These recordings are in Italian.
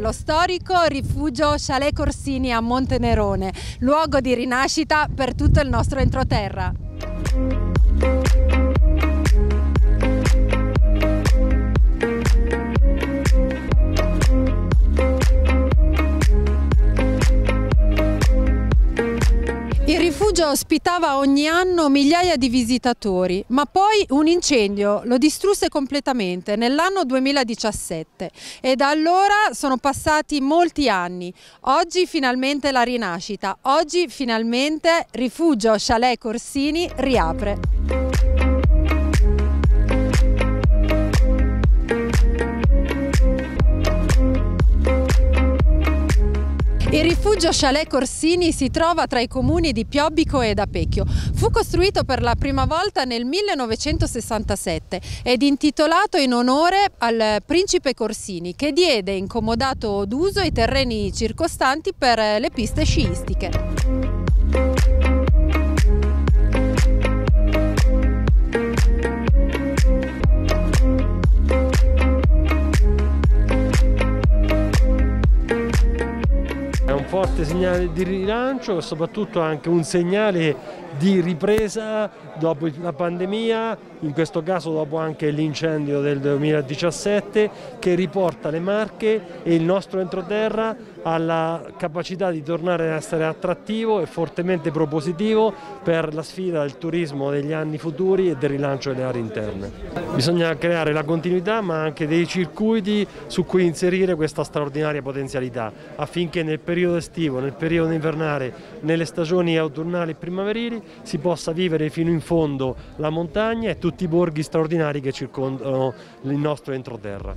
nello storico rifugio Chalet Corsini a Montenerone, luogo di rinascita per tutto il nostro entroterra. Il rifugio ospitava ogni anno migliaia di visitatori, ma poi un incendio lo distrusse completamente nell'anno 2017 e da allora sono passati molti anni. Oggi finalmente la rinascita, oggi finalmente rifugio Chalet Corsini riapre. Il rifugio Chalet Corsini si trova tra i comuni di Piobbico ed Apecchio. Fu costruito per la prima volta nel 1967 ed intitolato in onore al principe Corsini, che diede incomodato d'uso i terreni circostanti per le piste sciistiche. È un forte segnale di rilancio e soprattutto anche un segnale di ripresa dopo la pandemia, in questo caso dopo anche l'incendio del 2017, che riporta le Marche e il nostro entroterra alla capacità di tornare ad essere attrattivo e fortemente propositivo per la sfida del turismo degli anni futuri e del rilancio delle aree interne. Bisogna creare la continuità ma anche dei circuiti su cui inserire questa straordinaria potenzialità affinché nel periodo estivo, nel periodo invernale, nelle stagioni autunnali e primaverili si possa vivere fino in fondo la montagna e tutti i borghi straordinari che circondano il nostro entroterra.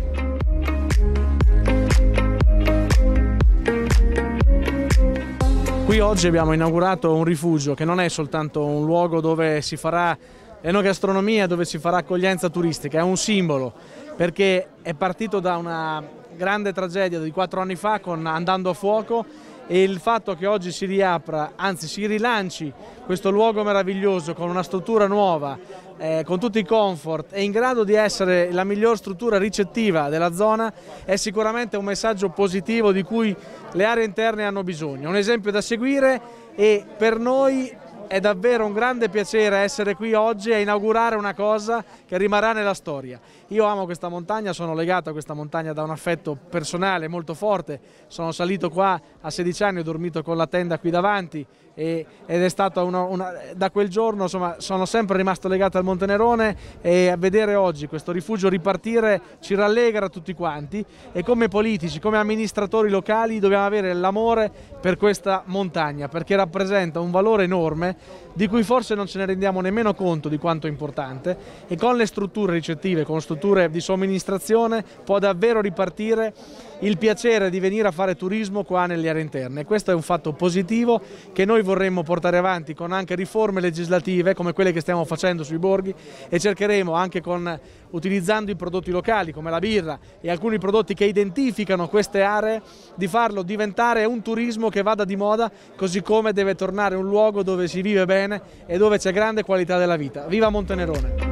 Qui oggi abbiamo inaugurato un rifugio che non è soltanto un luogo dove si farà enogastronomia, dove si farà accoglienza turistica, è un simbolo perché è partito da una grande tragedia di 4 anni fa con Andando a fuoco, e il fatto che oggi si riapra, anzi si rilanci questo luogo meraviglioso con una struttura nuova, con tutti i comfort e in grado di essere la miglior struttura ricettiva della zona, è sicuramente un messaggio positivo di cui le aree interne hanno bisogno. Un esempio da seguire, e per noi è davvero un grande piacere essere qui oggi e inaugurare una cosa che rimarrà nella storia. Io amo questa montagna, sono legato a questa montagna da un affetto personale molto forte. Sono salito qua a 16 anni, ho dormito con la tenda qui davanti ed è stato da quel giorno, insomma, sono sempre rimasto legato al Montenerone, e a vedere oggi questo rifugio ripartire ci rallegra tutti quanti, e come politici, come amministratori locali dobbiamo avere l'amore per questa montagna perché rappresenta un valore enorme di cui forse non ce ne rendiamo nemmeno conto di quanto è importante, e con le strutture ricettive, con strutture di somministrazione può davvero ripartire il piacere di venire a fare turismo qua nelle aree interne. Questo è un fatto positivo che noi vorremmo portare avanti con anche riforme legislative come quelle che stiamo facendo sui borghi, e cercheremo anche utilizzando i prodotti locali come la birra e alcuni prodotti che identificano queste aree, di farlo diventare un turismo che vada di moda, così come deve tornare un luogo dove si vive bene e dove c'è grande qualità della vita. Viva Montenerone!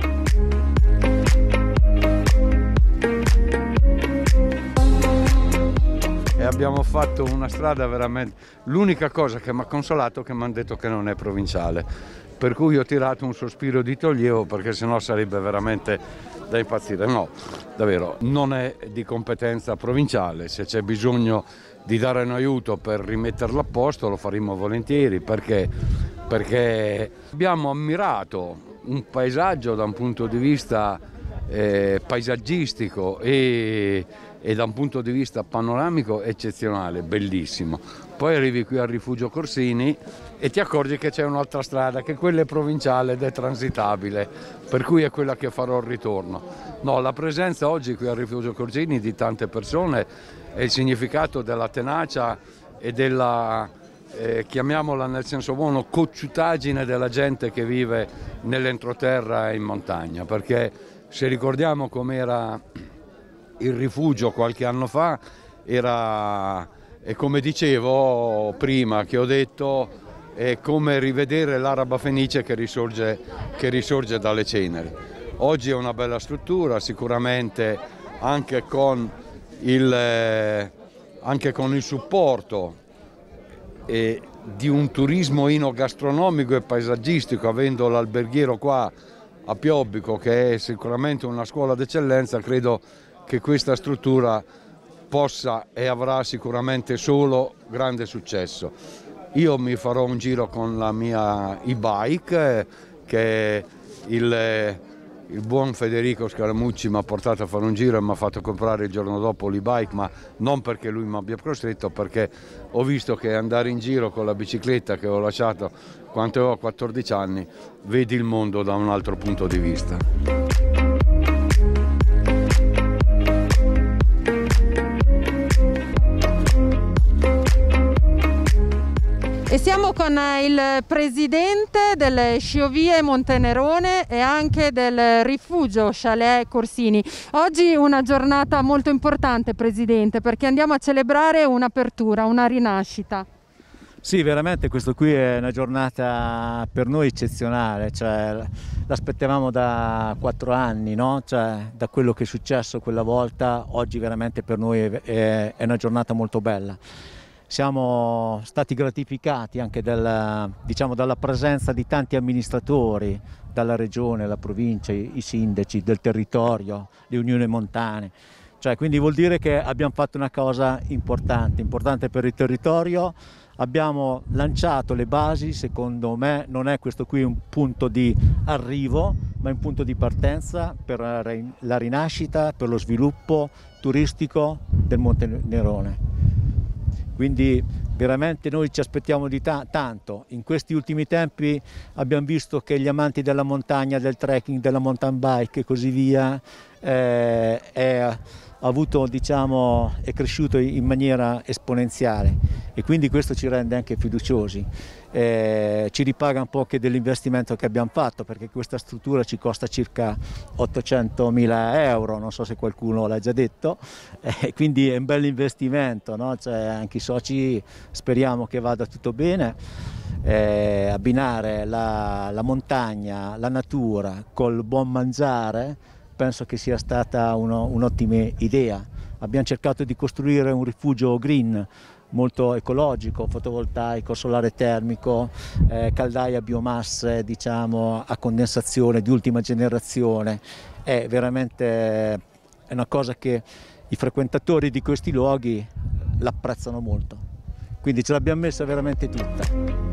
E abbiamo fatto una strada veramente... L'unica cosa che mi ha consolato è che mi hanno detto che non è provinciale, per cui ho tirato un sospiro di sollievo, perché sennò sarebbe veramente da impazzire. No, davvero, non è di competenza provinciale. Se c'è bisogno di dare un aiuto per rimetterlo a posto lo faremo volentieri, perché abbiamo ammirato un paesaggio da un punto di vista paesaggistico e da un punto di vista panoramico eccezionale, bellissimo. Poi arrivi qui al rifugio Corsini e ti accorgi che c'è un'altra strada, che quella è provinciale ed è transitabile, per cui è quella che farò il ritorno. No, la presenza oggi qui al rifugio Corsini di tante persone è il significato della tenacia e della, chiamiamola nel senso buono, cocciutaggine della gente che vive nell'entroterra e in montagna, perché se ricordiamo com'era il rifugio qualche anno fa, era, e come dicevo prima che ho detto, è come rivedere l'Araba Fenice che risorge dalle ceneri. Oggi è una bella struttura, sicuramente anche con anche con il supporto di un turismo enogastronomico e paesaggistico, avendo l'alberghiero qua a Piobbico, che è sicuramente una scuola d'eccellenza, credo che questa struttura possa e avrà sicuramente solo grande successo. Io mi farò un giro con la mia e-bike, che il buon Federico Scaramucci mi ha portato a fare un giro e mi ha fatto comprare il giorno dopo l'e-bike, ma non perché lui mi abbia costretto, perché ho visto che andare in giro con la bicicletta che ho lasciato quando avevo 14 anni, vedi il mondo da un altro punto di vista. E siamo con il presidente delle Sciovie Montenerone e anche del rifugio Chalet Corsini. Oggi una giornata molto importante, presidente, perché andiamo a celebrare un'apertura, una rinascita. Sì, veramente questo qui è una giornata per noi eccezionale, cioè, l'aspettavamo da 4 anni, no? Cioè, da quello che è successo quella volta, oggi veramente per noi è una giornata molto bella. Siamo stati gratificati anche dalla presenza di tanti amministratori, dalla regione, la provincia, i sindaci del territorio, le unioni montane. Cioè, quindi vuol dire che abbiamo fatto una cosa importante per il territorio. Abbiamo lanciato le basi, secondo me non è questo qui un punto di arrivo, ma un punto di partenza per la rinascita, per lo sviluppo turistico del Monte Nerone. Quindi veramente noi ci aspettiamo di tanto. In questi ultimi tempi abbiamo visto che gli amanti della montagna, del trekking, della mountain bike e così via è cresciuto in maniera esponenziale, e quindi questo ci rende anche fiduciosi. Ci ripaga un po' anche dell'investimento che abbiamo fatto, perché questa struttura ci costa circa 800.000 euro, non so se qualcuno l'ha già detto, quindi è un bel investimento, no? Cioè, anche i soci speriamo che vada tutto bene. Abbinare la montagna, la natura col buon mangiare penso che sia stata un'ottima idea. Abbiamo cercato di costruire un rifugio green, molto ecologico, fotovoltaico, solare termico, caldaie a biomasse, a condensazione di ultima generazione. È veramente una cosa che i frequentatori di questi luoghi l'apprezzano molto. Quindi ce l'abbiamo messa veramente tutta.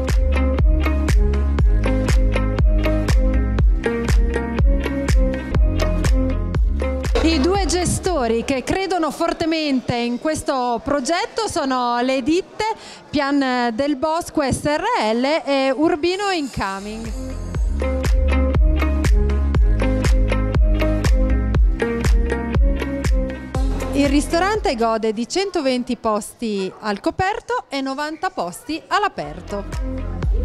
I due gestori che credono fortemente in questo progetto sono le ditte Pian del Bosco SRL e Urbino Incoming. Il ristorante gode di 120 posti al coperto e 90 posti all'aperto.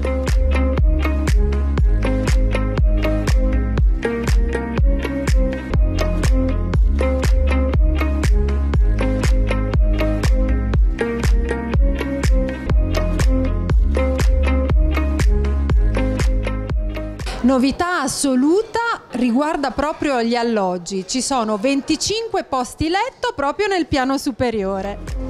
Novità assoluta riguarda proprio gli alloggi. Ci sono 25 posti letto proprio nel piano superiore.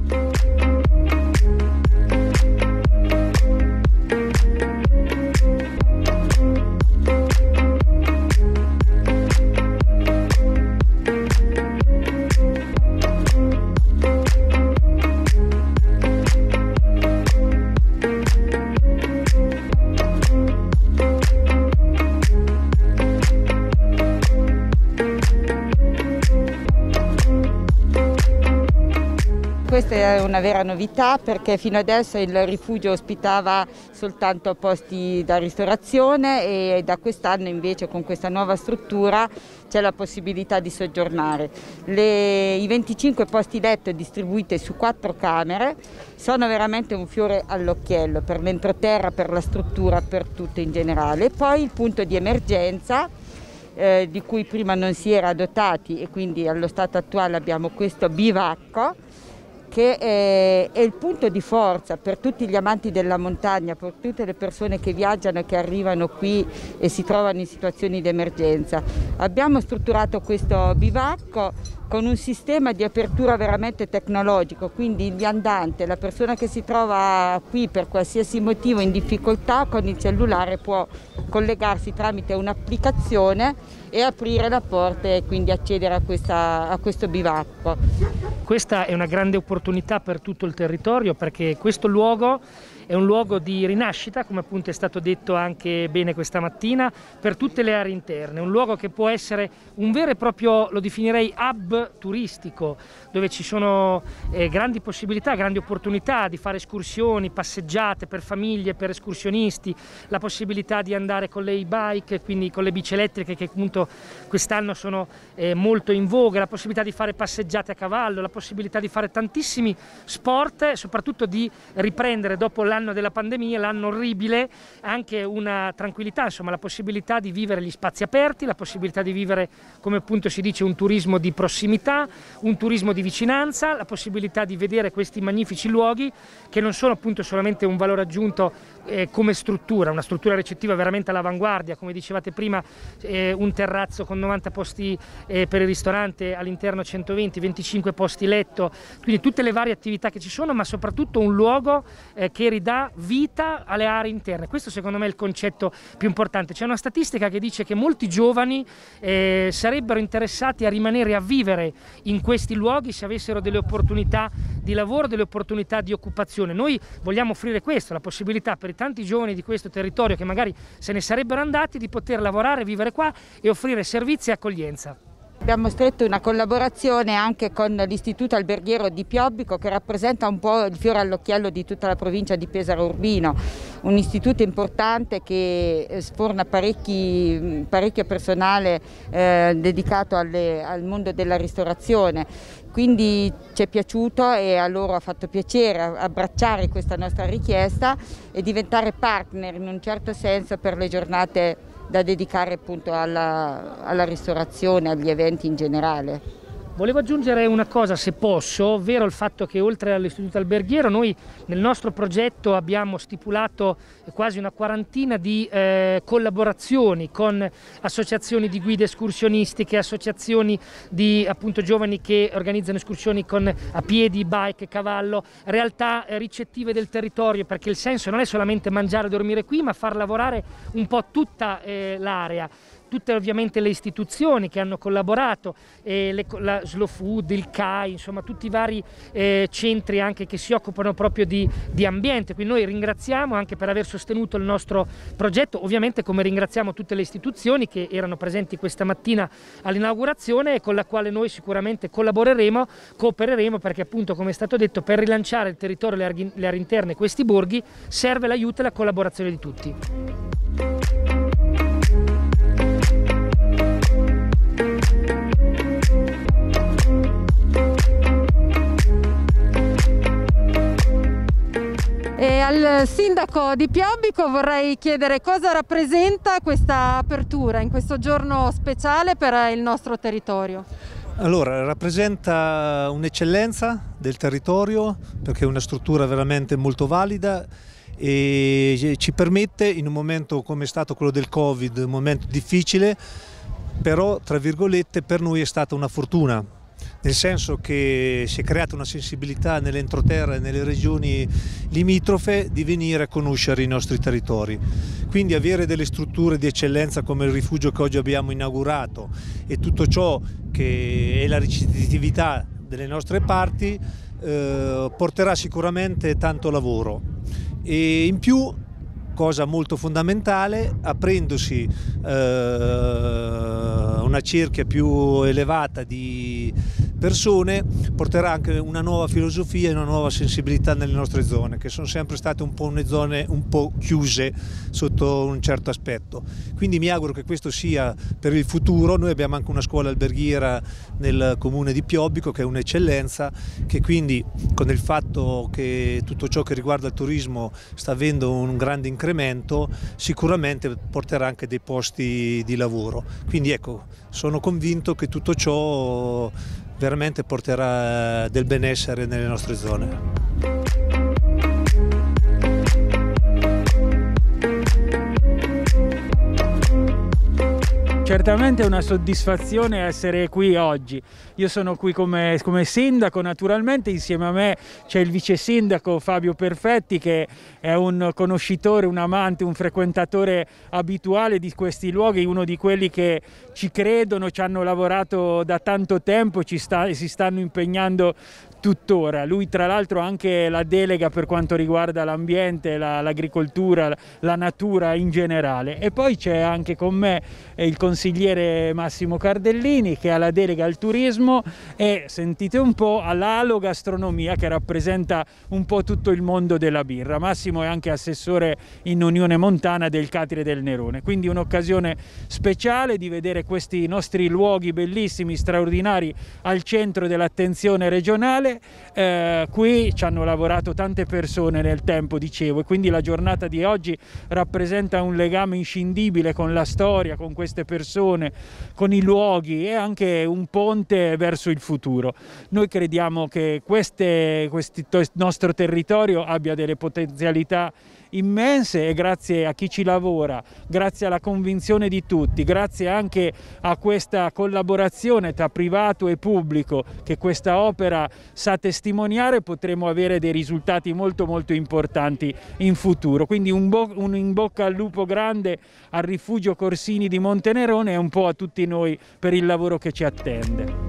Questa è una vera novità, perché fino adesso il rifugio ospitava soltanto posti da ristorazione, e da quest'anno invece con questa nuova struttura c'è la possibilità di soggiornare. I 25 posti letto distribuiti su 4 camere sono veramente un fiore all'occhiello per l'entroterra, per la struttura, per tutto in generale. E poi il punto di emergenza, di cui prima non si era dotati, e quindi allo stato attuale abbiamo questo bivacco, che è il punto di forza per tutti gli amanti della montagna, per tutte le persone che viaggiano e che arrivano qui e si trovano in situazioni di emergenza. Abbiamo strutturato questo bivacco con un sistema di apertura veramente tecnologico, quindi il viandante, la persona che si trova qui per qualsiasi motivo in difficoltà, con il cellulare può collegarsi tramite un'applicazione e aprire la porta e quindi accedere a questo bivacco. Questa è una grande opportunità per tutto il territorio, perché questo luogo è un luogo di rinascita, come appunto è stato detto anche bene questa mattina, per tutte le aree interne, un luogo che può essere un vero e proprio, lo definirei, hub turistico, dove ci sono grandi possibilità, grandi opportunità di fare escursioni, passeggiate per famiglie, per escursionisti, la possibilità di andare con le e-bike, quindi con le bici elettriche che appunto quest'anno sono molto in voga, la possibilità di fare passeggiate a cavallo, la possibilità di fare tantissimi sport, soprattutto di riprendere dopo l'anno della pandemia, l'anno orribile, anche una tranquillità, insomma la possibilità di vivere gli spazi aperti, la possibilità di vivere, come appunto si dice, un turismo di prossimità, un turismo di vicinanza, la possibilità di vedere questi magnifici luoghi che non sono appunto solamente un valore aggiunto come struttura, una struttura ricettiva veramente all'avanguardia, come dicevate prima, un terrazzo con 90 posti per il ristorante, all'interno 120, 25 posti letto, quindi tutte le varie attività che ci sono, ma soprattutto un luogo che ridà vita alle aree interne. Questo secondo me è il concetto più importante. C'è una statistica che dice che molti giovani sarebbero interessati a rimanere a vivere in questi luoghi se avessero delle opportunità di lavoro, delle opportunità di occupazione. Noi vogliamo offrire questo, la possibilità per i tanti giovani di questo territorio che magari se ne sarebbero andati di poter lavorare, vivere qua e offrire servizi e accoglienza. Abbiamo stretto una collaborazione anche con l'Istituto Alberghiero di Piobbico, che rappresenta un po' il fiore all'occhiello di tutta la provincia di Pesaro Urbino, un istituto importante che sforna parecchio personale dedicato al mondo della ristorazione. Quindi ci è piaciuto e a loro ha fatto piacere abbracciare questa nostra richiesta e diventare partner in un certo senso per le giornate da dedicare appunto alla ristorazione, agli eventi in generale. Volevo aggiungere una cosa, se posso, ovvero il fatto che oltre all'Istituto Alberghiero noi nel nostro progetto abbiamo stipulato quasi una quarantina di collaborazioni con associazioni di guide escursionistiche, associazioni di appunto giovani che organizzano escursioni a piedi, bike, cavallo, realtà ricettive del territorio, perché il senso non è solamente mangiare e dormire qui, ma far lavorare un po' tutta l'area. Tutte ovviamente le istituzioni che hanno collaborato, la Slow Food, il CAI, insomma tutti i vari centri anche che si occupano proprio di ambiente. Quindi noi ringraziamo anche per aver sostenuto il nostro progetto, ovviamente come ringraziamo tutte le istituzioni che erano presenti questa mattina all'inaugurazione e con la quale noi sicuramente coopereremo perché appunto, come è stato detto, per rilanciare il territorio e le aree interne, questi borghi, serve l'aiuto e la collaborazione di tutti. E al sindaco di Piobbico vorrei chiedere cosa rappresenta questa apertura in questo giorno speciale per il nostro territorio. Allora, rappresenta un'eccellenza del territorio perché è una struttura veramente molto valida e ci permette, in un momento come è stato quello del Covid, un momento difficile, però tra virgolette per noi è stata una fortuna. Nel senso che si è creata una sensibilità nell'entroterra e nelle regioni limitrofe di venire a conoscere i nostri territori. Quindi avere delle strutture di eccellenza come il rifugio che oggi abbiamo inaugurato e tutto ciò che è la ricettività delle nostre parti porterà sicuramente tanto lavoro. E in più, cosa molto fondamentale, aprendosi una cerchia più elevata di persone, porterà anche una nuova filosofia e una nuova sensibilità nelle nostre zone, che sono sempre state un po' zone un po' chiuse sotto un certo aspetto. Quindi mi auguro che questo sia per il futuro. Noi abbiamo anche una scuola alberghiera nel comune di Piobbico che è un'eccellenza, che quindi con il fatto che tutto ciò che riguarda il turismo sta avendo un grande incremento, sicuramente porterà anche dei posti di lavoro. Quindi ecco, sono convinto che tutto ciò veramente porterà del benessere nelle nostre zone. Certamente è una soddisfazione essere qui oggi. Io sono qui come sindaco, naturalmente insieme a me c'è il vice sindaco Fabio Perfetti, che è un conoscitore, un amante, un frequentatore abituale di questi luoghi, uno di quelli che ci credono, ci hanno lavorato da tanto tempo, si stanno impegnando tuttora. Lui tra l'altro ha anche la delega per quanto riguarda l'ambiente, l'agricoltura, la natura in generale. E poi c'è anche con me il consigliere Massimo Cardellini, che ha la delega al turismo e, sentite un po', all'alogastronomia, che rappresenta un po' tutto il mondo della birra. Massimo è anche assessore in Unione Montana del Catire del Nerone, quindi un'occasione speciale di vedere questi nostri luoghi bellissimi, straordinari, al centro dell'attenzione regionale. Qui ci hanno lavorato tante persone nel tempo, dicevo, e quindi la giornata di oggi rappresenta un legame inscindibile con la storia, con queste persone, con i luoghi, e anche un ponte verso il futuro. Noi crediamo che questo nostro territorio abbia delle potenzialità immense, e grazie a chi ci lavora, grazie alla convinzione di tutti, grazie anche a questa collaborazione tra privato e pubblico che questa opera sa testimoniare, potremo avere dei risultati molto importanti in futuro. Quindi un in bocca al lupo grande al Rifugio Corsini di Montenerone e un po' a tutti noi per il lavoro che ci attende.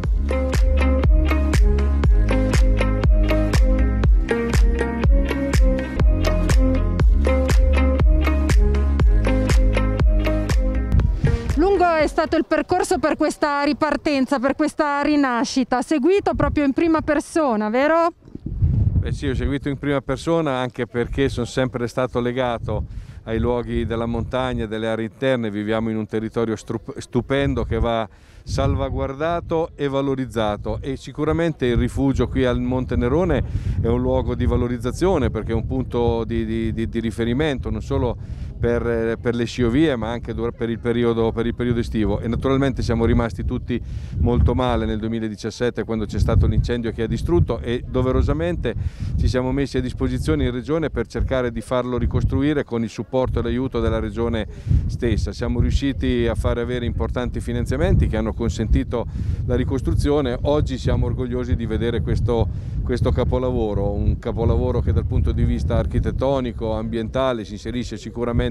Lungo è stato il percorso per questa ripartenza, per questa rinascita, seguito proprio in prima persona, vero? Beh sì, ho seguito in prima persona anche perché sono sempre stato legato ai luoghi della montagna, delle aree interne. Viviamo in un territorio stupendo che va salvaguardato e valorizzato, e sicuramente il rifugio qui al Monte Nerone è un luogo di valorizzazione, perché è un punto di riferimento non solo per le sciovie ma anche per il periodo estivo. E naturalmente siamo rimasti tutti molto male nel 2017 quando c'è stato l'incendio che ha distrutto, e doverosamente ci siamo messi a disposizione in regione per cercare di farlo ricostruire con il supporto e l'aiuto della regione stessa. Siamo riusciti a fare avere importanti finanziamenti che hanno consentito la ricostruzione. Oggi siamo orgogliosi di vedere questo capolavoro, un capolavoro che dal punto di vista architettonico, ambientale, si inserisce sicuramente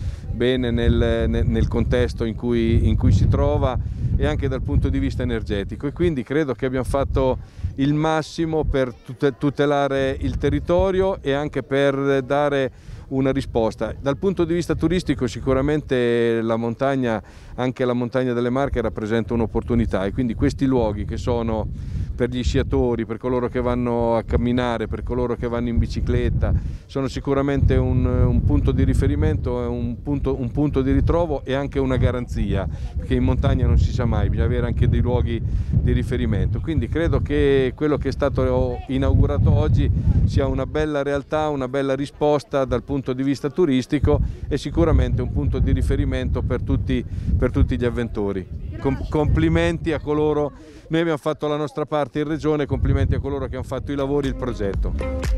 bene nel contesto in cui si trova, e anche dal punto di vista energetico, e quindi credo che abbiamo fatto il massimo per tutelare il territorio e anche per dare una risposta. Dal punto di vista turistico sicuramente la montagna, anche la montagna delle Marche, rappresenta un'opportunità, e quindi questi luoghi che sono per gli sciatori, per coloro che vanno a camminare, per coloro che vanno in bicicletta, sono sicuramente un punto di riferimento, un punto di ritrovo e anche una garanzia, perché in montagna non si sa mai, bisogna avere anche dei luoghi di riferimento. Quindi credo che quello che è stato inaugurato oggi sia una bella realtà, una bella risposta dal punto di vista turistico, e sicuramente un punto di riferimento per tutti gli avventori. Complimenti a coloro, noi abbiamo fatto la nostra parte in regione, complimenti a coloro che hanno fatto i lavori, il progetto.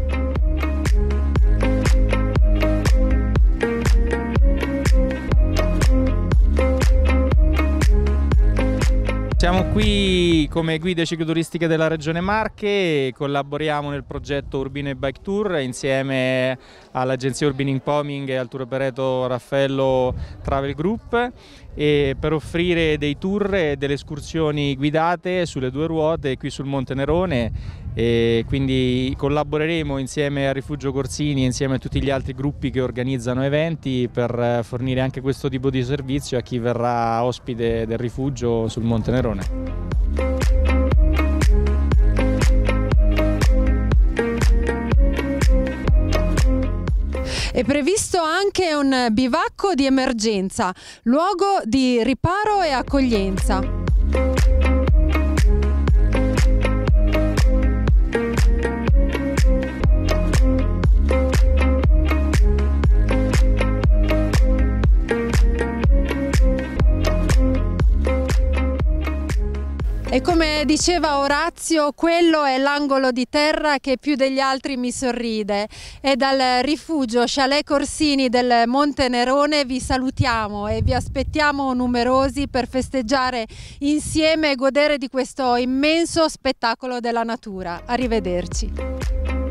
Siamo qui come guide cicloturistiche della Regione Marche e collaboriamo nel progetto Urbine Bike Tour insieme all'agenzia Urban Incoming e al tour operator Raffaello Travel Group, e per offrire dei tour e delle escursioni guidate sulle due ruote qui sul Monte Nerone, e quindi collaboreremo insieme a Rifugio Corsini, insieme a tutti gli altri gruppi che organizzano eventi, per fornire anche questo tipo di servizio a chi verrà ospite del rifugio sul Monte Nerone. È previsto anche un bivacco di emergenza, luogo di riparo e accoglienza. E come Come diceva Orazio, quello è l'angolo di terra che più degli altri mi sorride, e dal rifugio Chalet Corsini del Monte Nerone vi salutiamo e vi aspettiamo numerosi per festeggiare insieme e godere di questo immenso spettacolo della natura. Arrivederci.